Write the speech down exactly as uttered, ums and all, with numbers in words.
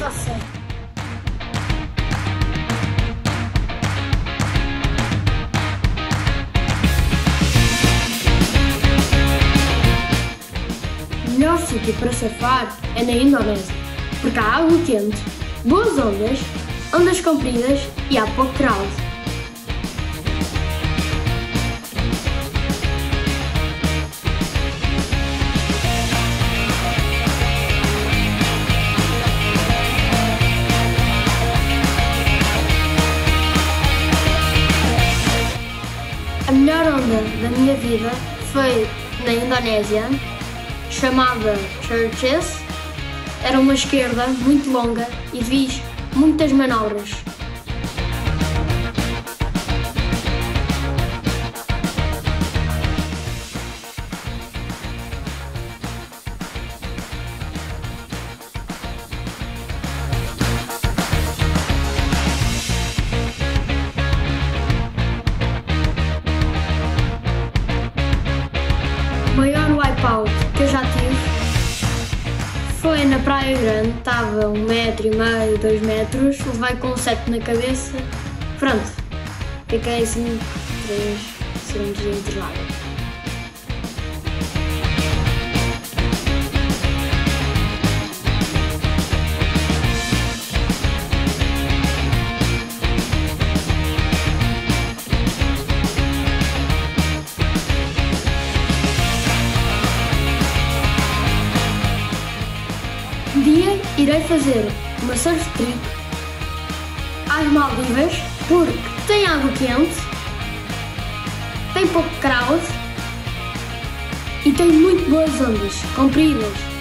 Tá certo. O melhor sítio para surfar é na Indonésia, porque há água quente, boas ondas, ondas compridas e há pouco crowd. A melhor onda da minha vida foi na Indonésia, chamada Churches. Era uma esquerda muito longa e fiz muitas manobras. O maior wipeout que eu já tive foi na Praia Grande, estava um metro e meio, dois metros, levei com um sete na cabeça, pronto, fiquei assim três segundos entre lá. Um dia irei fazer uma surf trip às Maldivas porque tem água quente, tem pouco crowd e tem muito boas ondas compridas.